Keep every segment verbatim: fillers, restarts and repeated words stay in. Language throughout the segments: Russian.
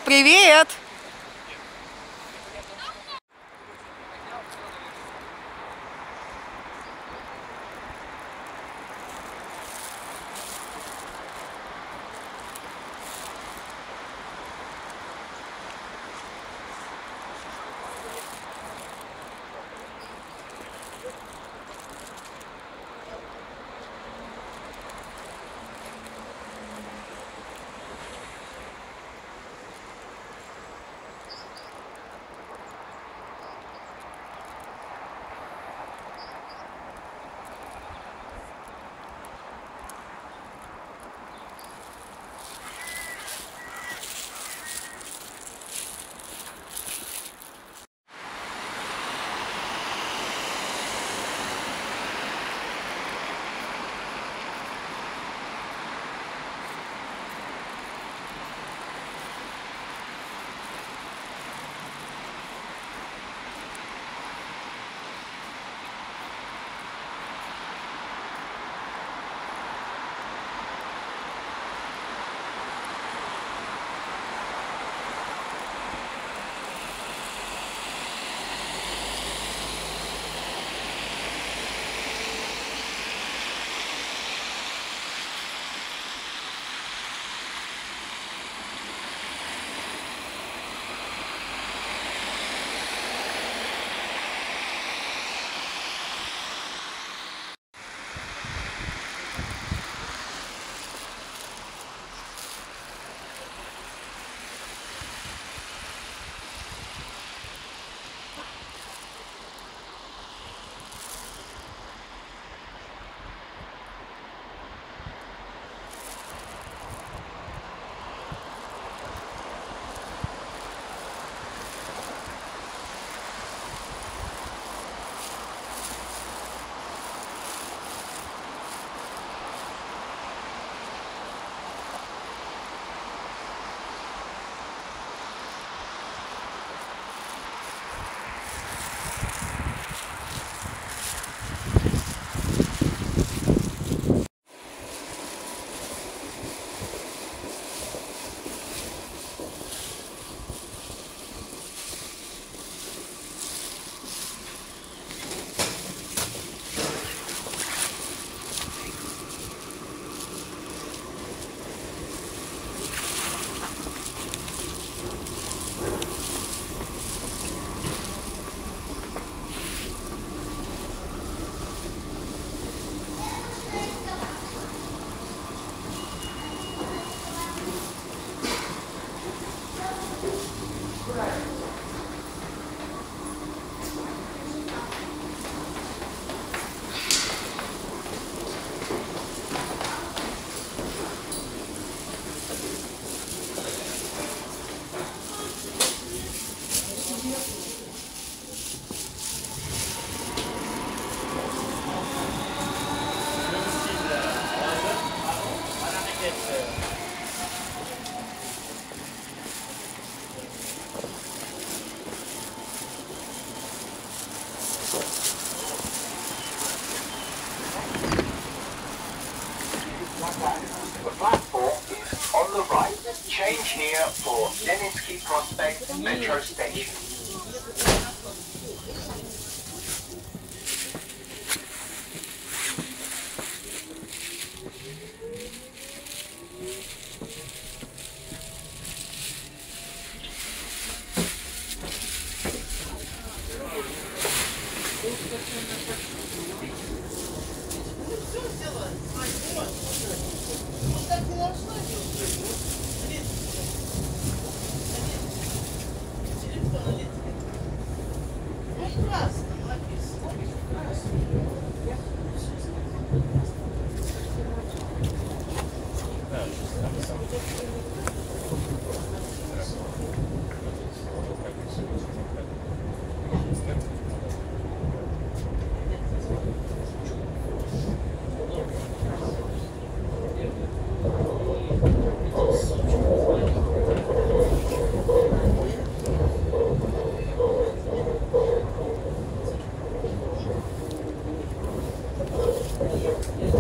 Привет! The platform is on the right. Change here for Leninsky Prospect Metro Station. Yeah.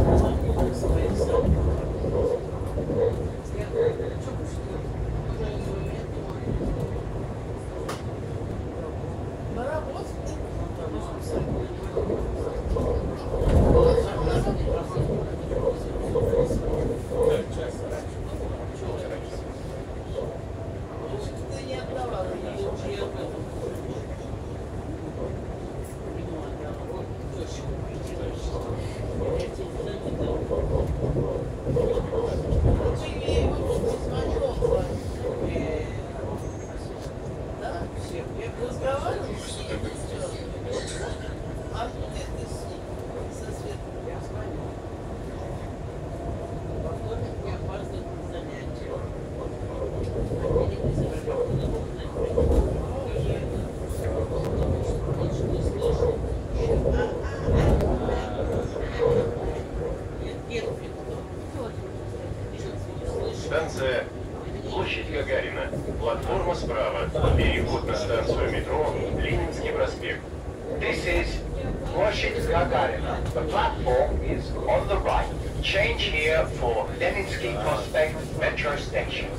Платформа справа. Переход на станцию метро Ленинский проспект. This is Площадь Гагарина. The platform is on the right. Change here for Leninsky Prospect Metro Station.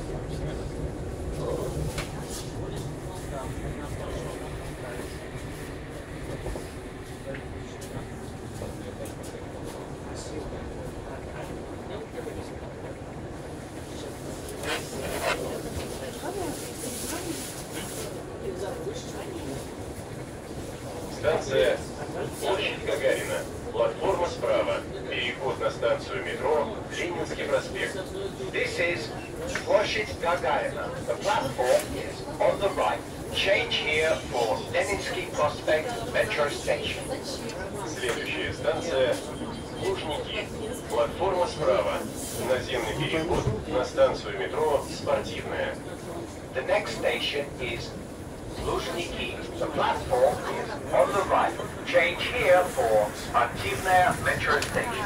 Станция Площадь Гагарина. Платформа справа. Переход на станцию метро Ленинский проспект. This is Площадь Гагарина. The platform is on the right. Change here for Leninsky Prospect Metro Station. Следующая станция Лужники. Платформа справа. Наземный переход на станцию метро Спортивная. The next station is Luzhniki. The platform is on the right. Change here for Sportivная Metro Station.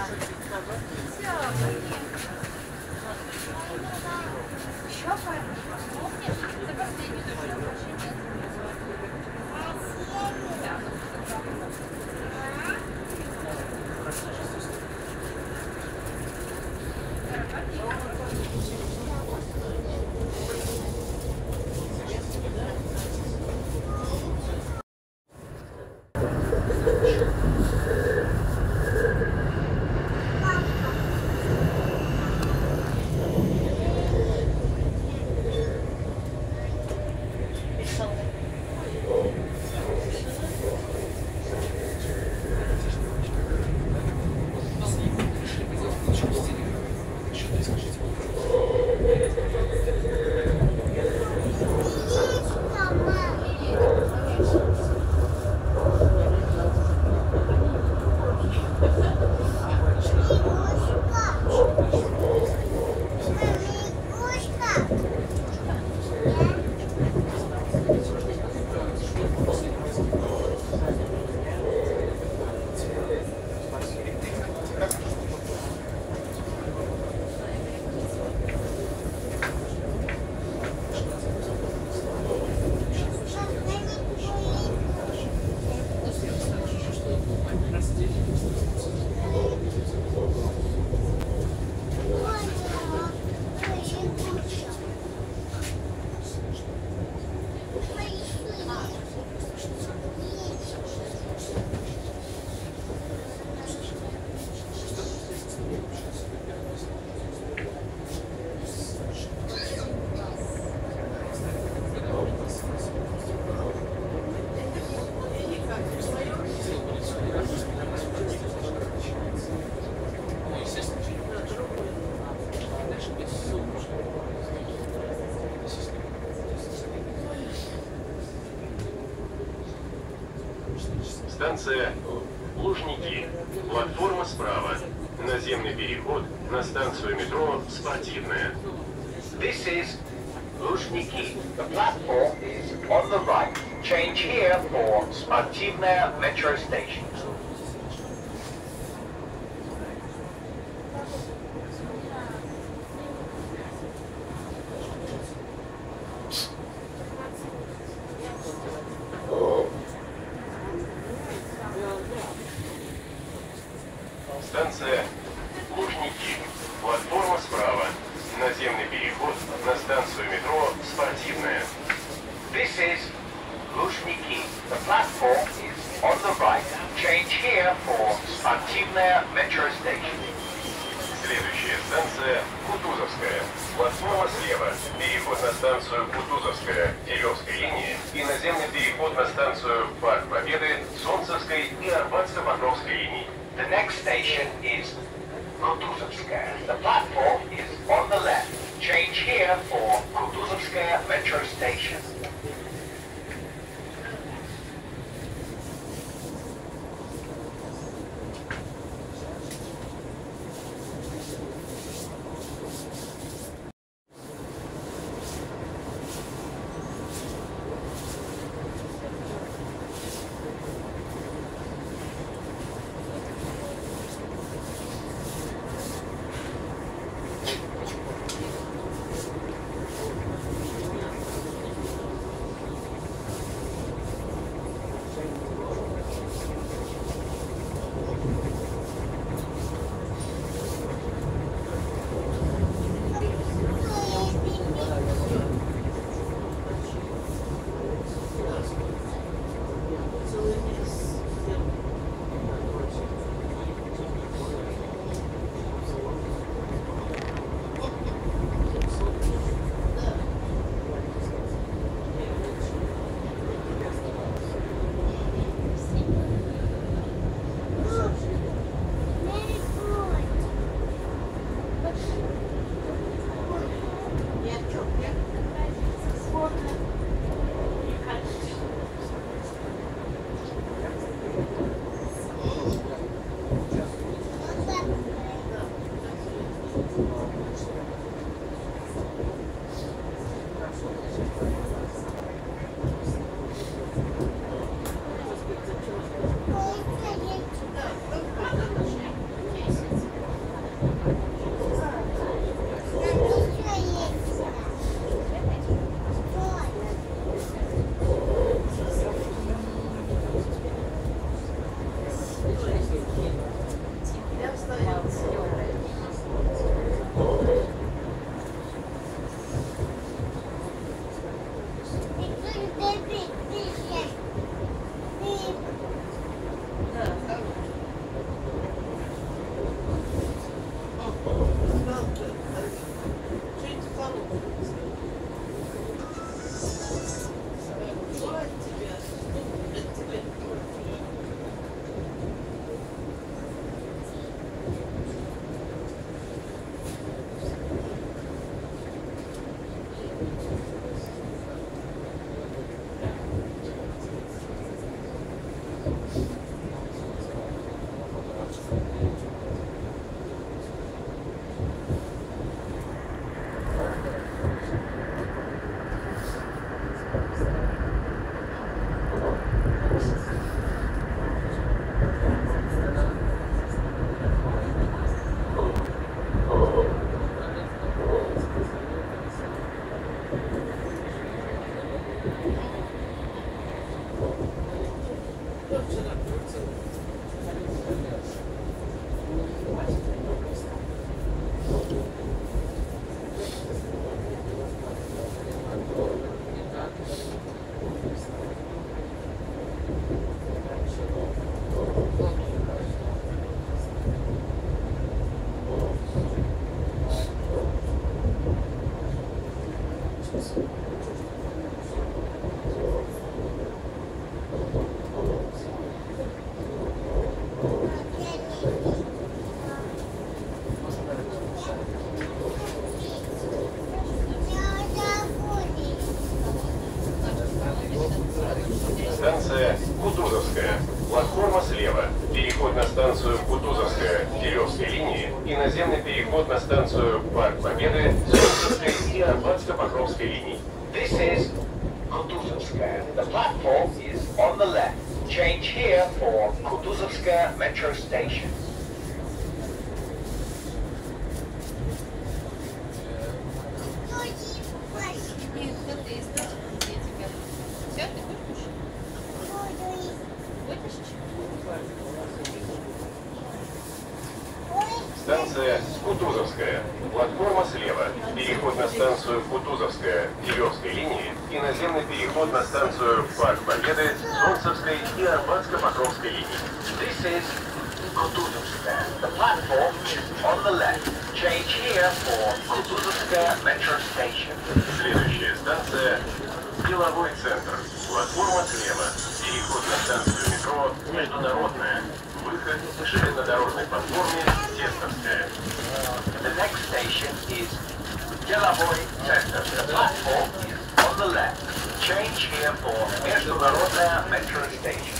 Станция Лужники. Платформа справа. Наземный переход на станцию метро Спортивная. This is Luzhniki. The platform is on the right. Change here for Sportivная Metro Station. Станция Лужники. Платформа справа. Наземный переход на станцию метро Спортивная. This is Luzhniki. The platform is on the right. Change here for Sportivная Metro Station. Следующая станция Кутузовская. Платформа слева. Переход на станцию Кутузовская Кирилловской линии и наземный переход на станцию Парк Победы Солнцевской и Арбатско-Покровской линий. The next station is Kutuzovskaya. The platform is on the left. Change here for Kutuzovskaya Metro Station. Станция Кутузовская. Платформа слева. Переход на станцию Кутузовская Кирилловской линии и наземный переход на станцию Парк Победы Солнцевской и Арбатско-Покровской линий. This is Kutuzovskaya. The platform is on the left. Change here for Kutuzovskaya metro station. Станция Кутузовская. Платформа слева. Переход на станцию Кутузовская Кирилловской линии и наземный переход на станцию Парк Победы Солнцевской и Арбатско-Покровской линии. This is Kutuzovskaya. The platform is on the left. Change here for Kutuzovskaya metro station. Следующая станция Деловой центр. Платформа слева. Переход на станцию метро Международная. Выход к железнодорожной платформе Тестовская. The next station is Delovoy Center. The platform is on the left. Change here for Международная metro station.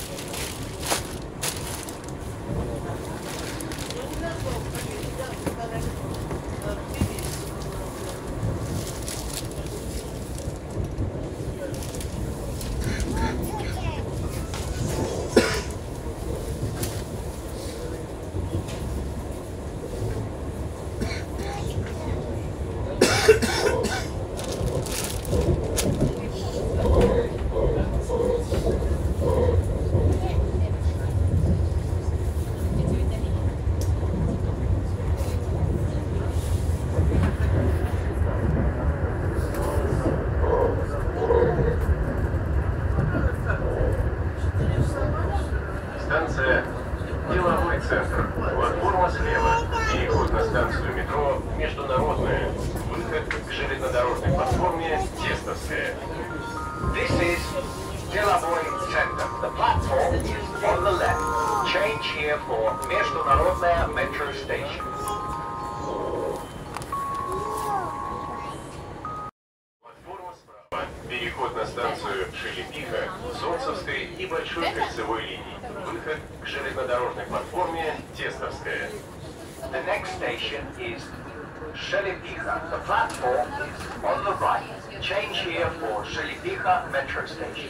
Станция Деловой центр. Платформа слева. Переход на станцию метро Международная. Выход к железнодорожной платформе Тестовская. This is Delovoy Center. The platform is on the left. Change here for Международная metro station. Платформа справа. Переход на станцию Шелепиха, Солнцевской и Большой кольцевой линий. Выход к железнодорожной платформе Тестовская. The next station is Shelipicha. The platform is on the right. Change here for Shelipicha metro station.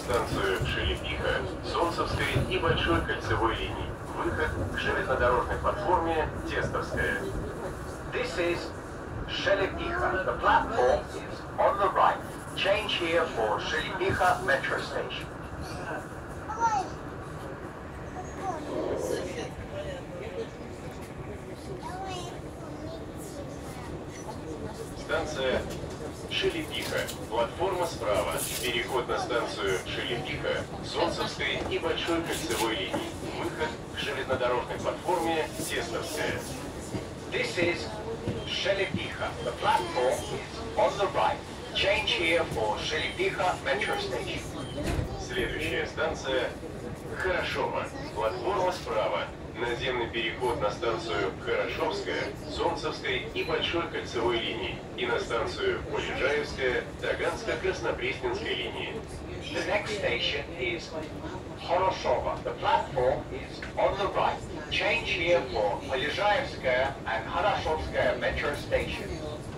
станцию Шелепиха, Солнцевской и Большой кольцевой линий. Выход к железнодорожной платформе Тестовская. This is Shelepicha. The platform is on the right. Change here for Shelepicha metro station. Станция Шелепиха. Платформа справа. Переход на станцию Шелепиха, Солнцевской и Большой кольцевой линий. Выход к железнодорожной платформе Тестовская. This is Shelepicha. The platform is on the right. Change here for Shelepicha metro station. Следующая станция Хорошово. Платформа справа. Наземный переход на станцию Хорошовская, Солнцевской и Большой кольцевой линии и на станцию Полежаевская, Таганско-Краснопресненской линии. The next station is Horoshovo. The platform is on the right. Change here for Polezhaevskaya and Horoshovskaya metro stations.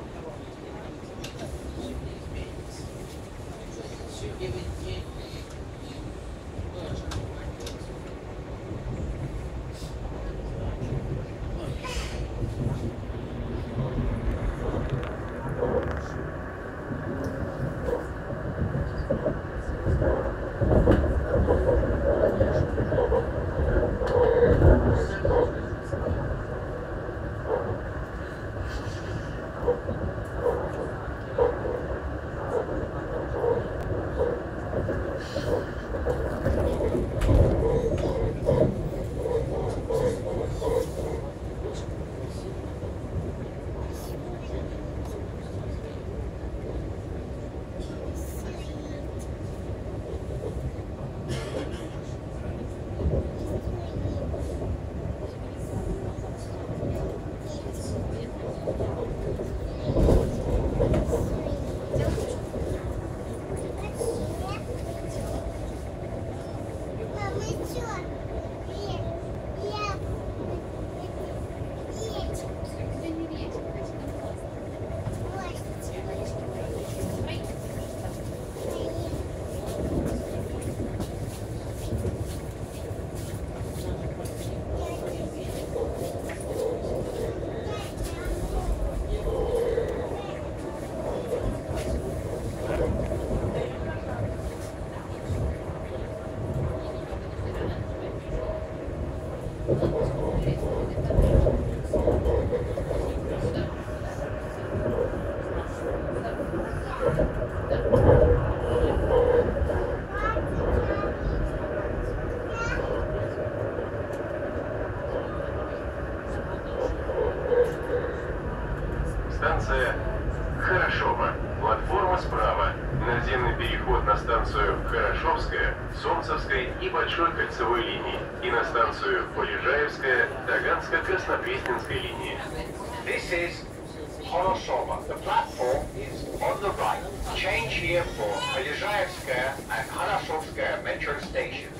Станция Хорошово. Платформа справа. Наземный переход на станцию Хорошовская, Солнцевской и Большой кольцевой линии и на станцию Полежаевская, Таганско-Краснопресненской линии. This is Horoshovo. The platform is on the right. Change here for Polezhaevskaya and Horoshovskaya metro stations.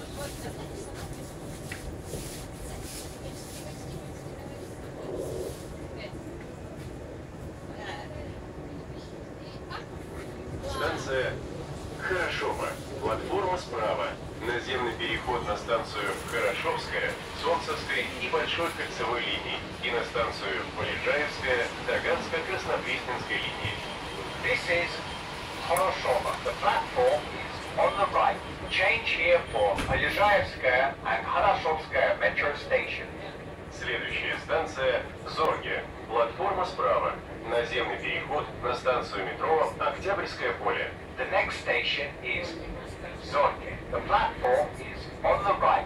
Станция Хорошово. Платформа справа. Наземный переход на станцию Хорошовская, Солнцевской и Большой кольцевой линии и на станцию Полежаевская, Таганско-Краснопресненской линии. This is Horoshovo. The platform is on the right. Change here for Polezhaevskaya and Horoshovskaya metro stations. Следующая станция Зорге. Платформа справа. Наземный переход на станцию метро Октябрьское поле. The next station is Zorge. The platform is on the right.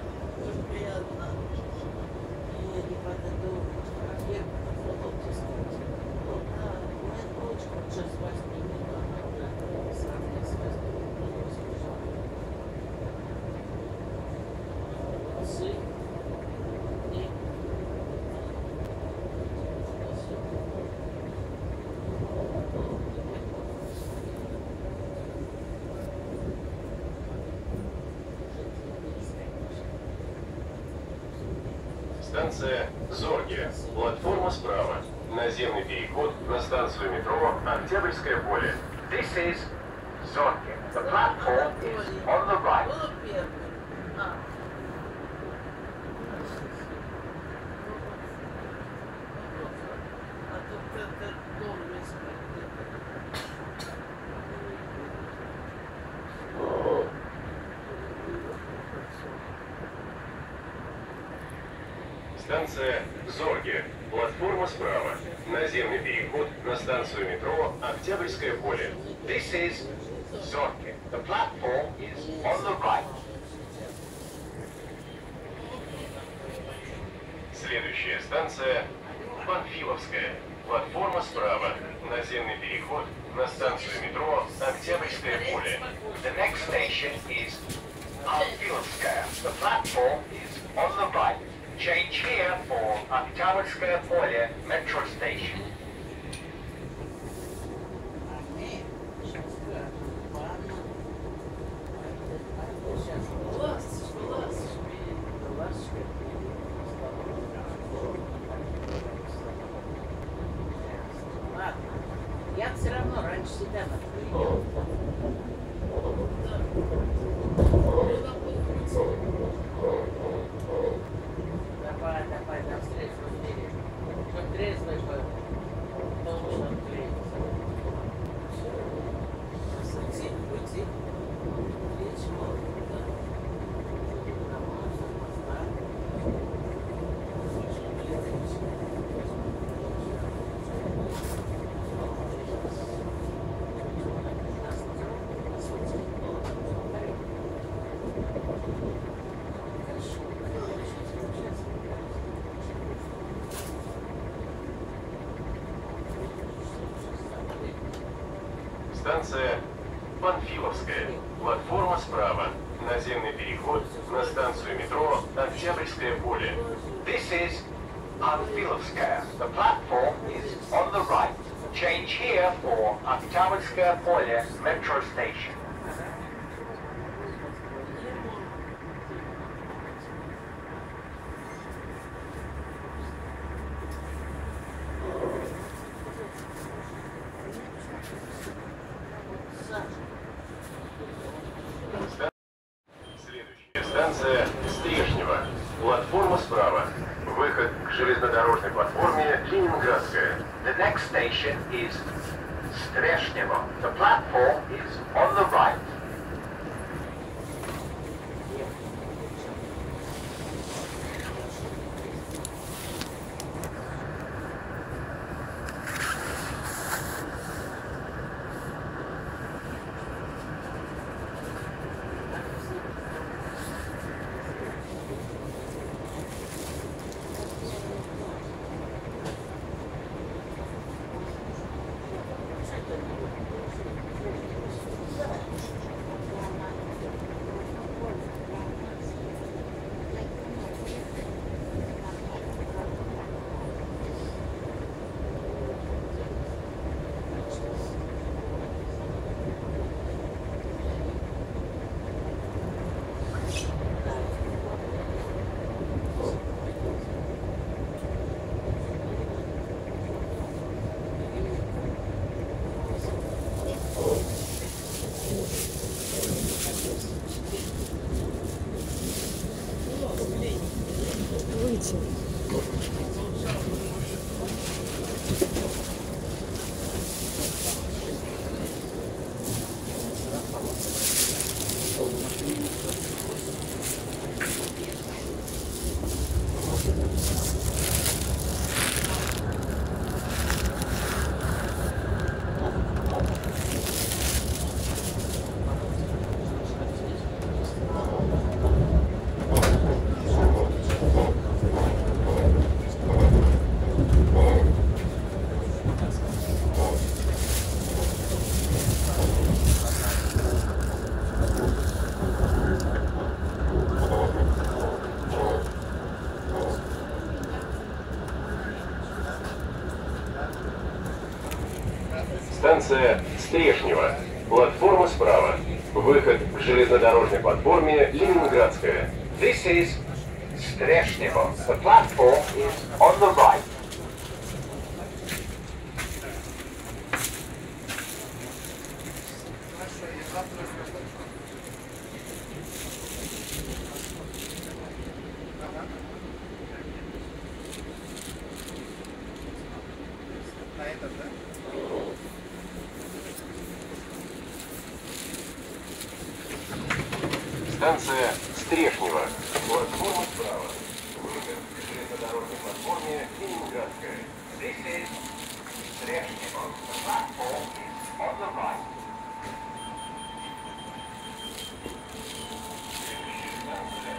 Приятно. И не Станция Зорге. Платформа справа. Наземный переход на станцию метро Октябрьское поле. This is Zorge. The platform is on the right. Станция Зорге. Платформа справа. Наземный переход на станцию метро Октябрьское поле. This is Zorge. The platform is on the right. Следующая станция Панфиловская. Платформа справа. Наземный переход на станцию метро Октябрьское поле. The next station is Pamfilovskaya. The platform is on the right. Change here for Oktябрьское поле metro station. Я все равно раньше себя приехал. Давай, давай, до встречи в мире. Хоть трезвый был, должен отклеиться. Уйти, уйти. Ничего, да. Станция Панфиловская. Платформа справа. Наземный переход на станцию метро Октябрьское поле. This is Pamfilovskaya. The platform is on the right. Change here for Oktябрьское поле metro station. Следующая станция Стрешнево. Платформа справа. Выход к железнодорожной платформе Ленинградская. The next station is Streshnevo. The platform is on the right. Станция Стрешнево. Платформа справа. Выход к железнодорожной платформе Ленинградская. This is Stрешнево. The platform is on the right. На этот, да? Станция Стрешнево. Платформа справа. Выход к железнодорожной платформе Ленинградская. This is Stрешнево. The platform is on the right. Следующая станция.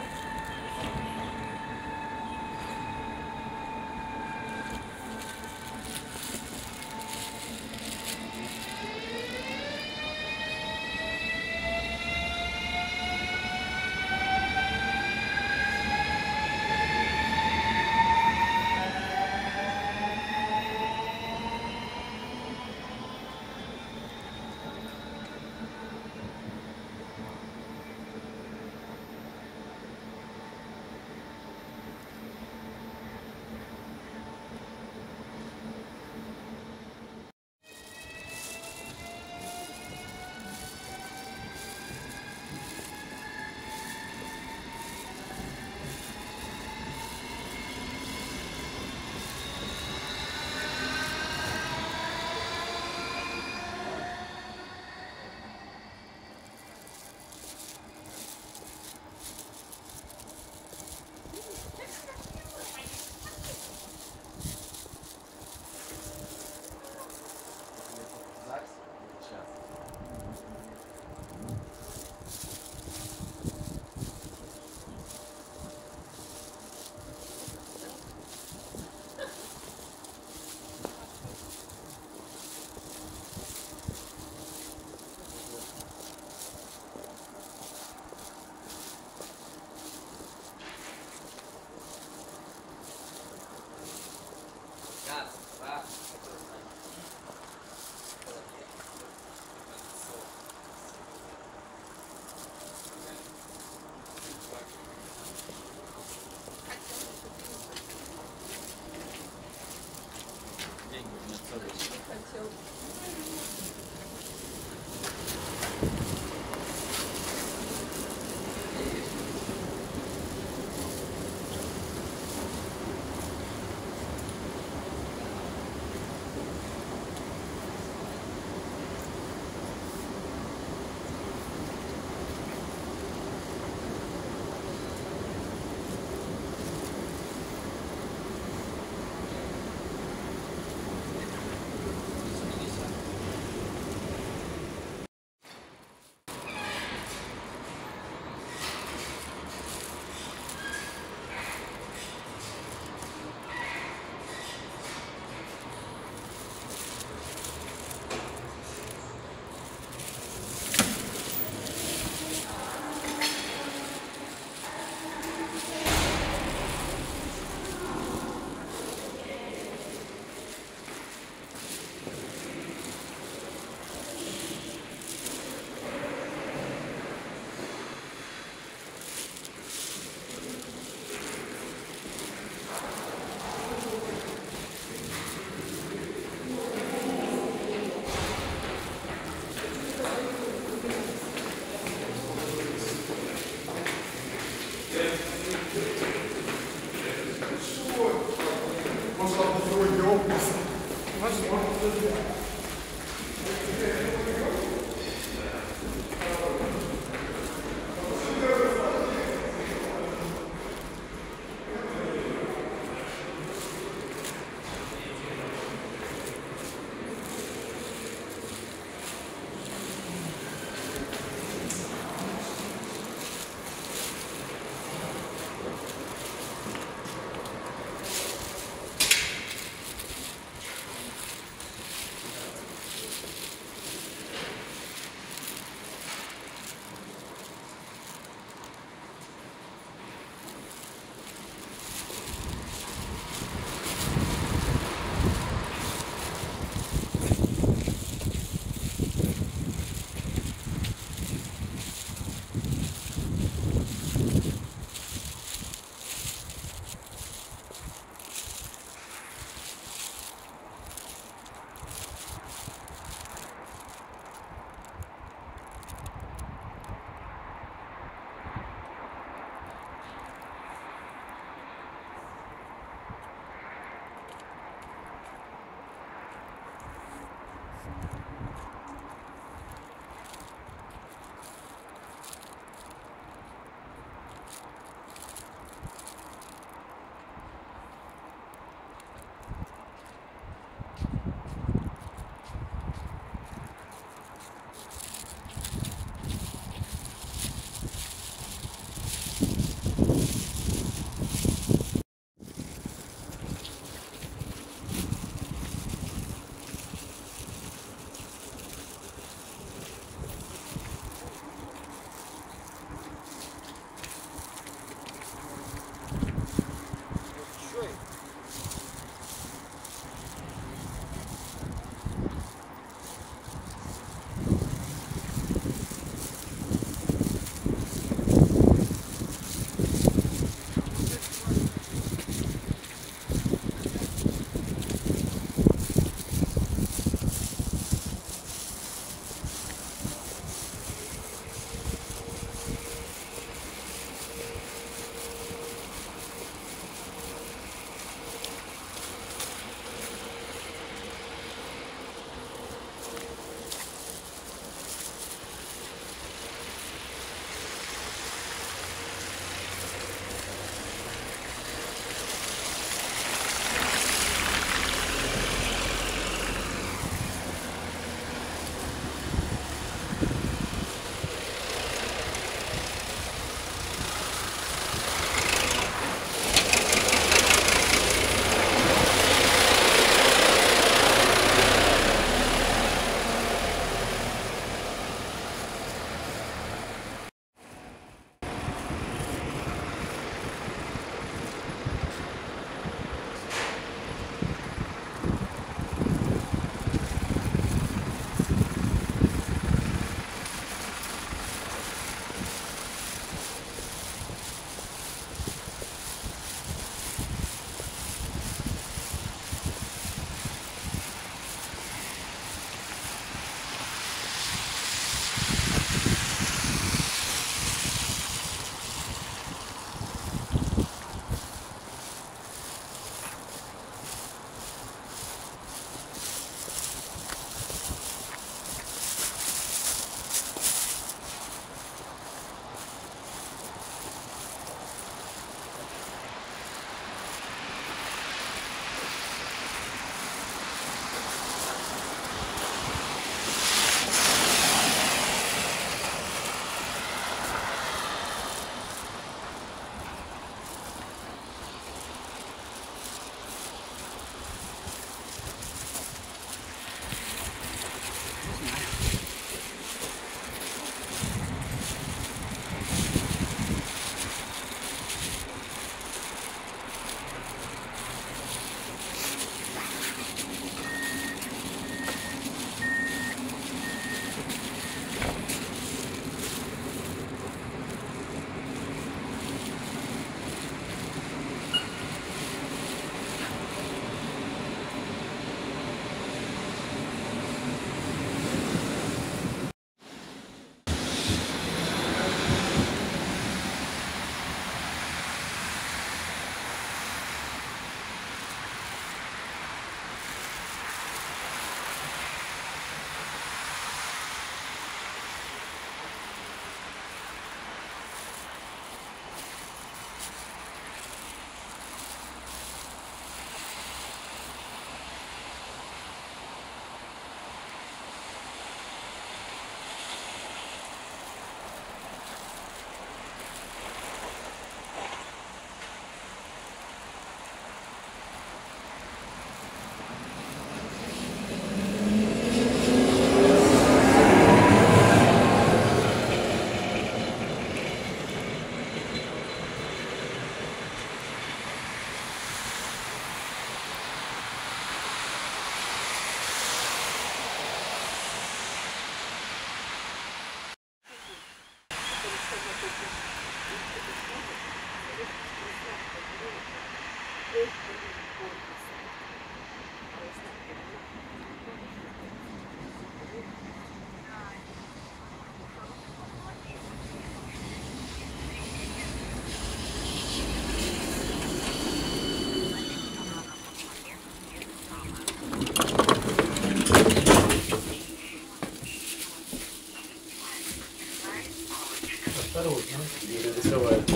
закрывается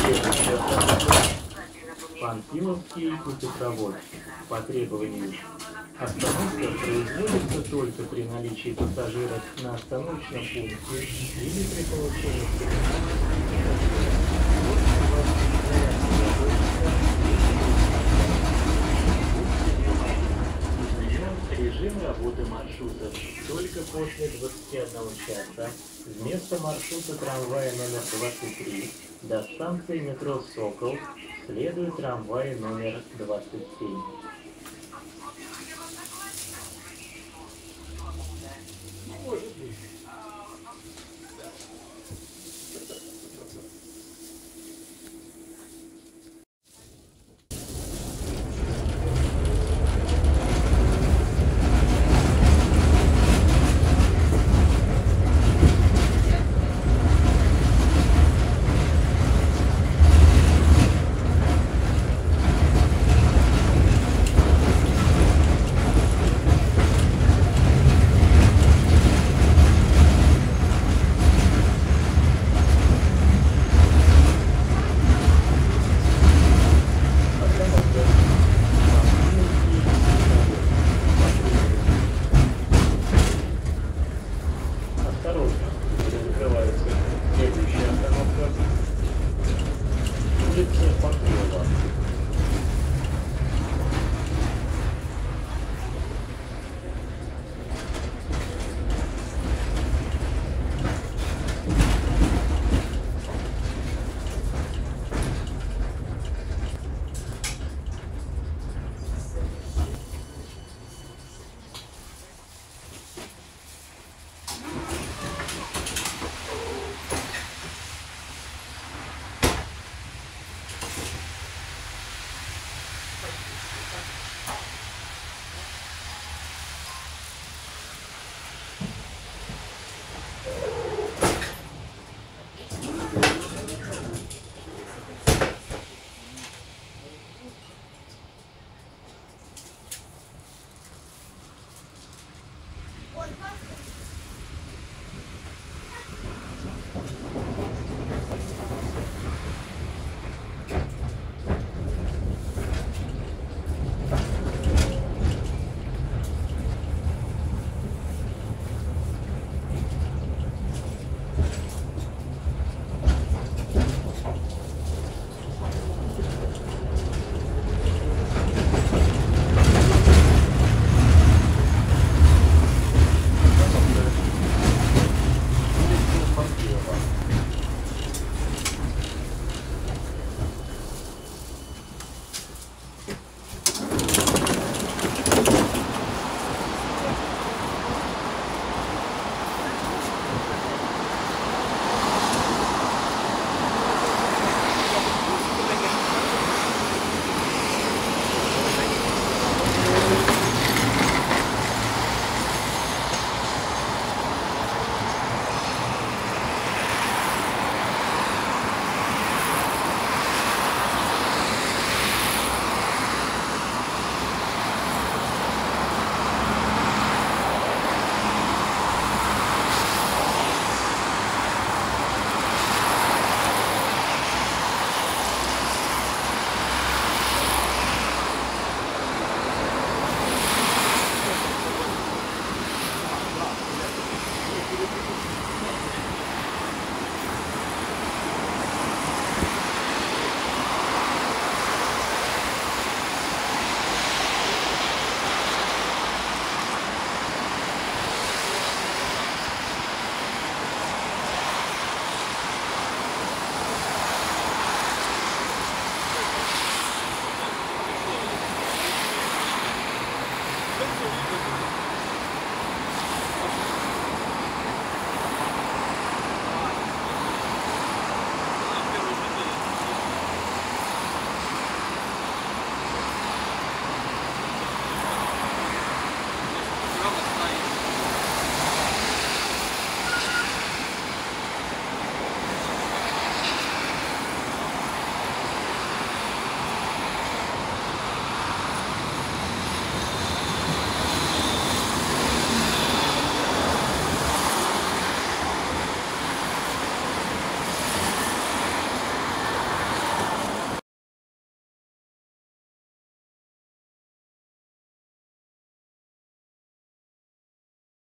Панфиловский путепровод. По требованию остановка производится только при наличии пассажиров на остановочном пункте или при получении режим работы маршрута только после двадцати одного часа вместо маршрута трамвая номер двадцать три до станции метро «Сокол» следует трамвай номер двадцать семь.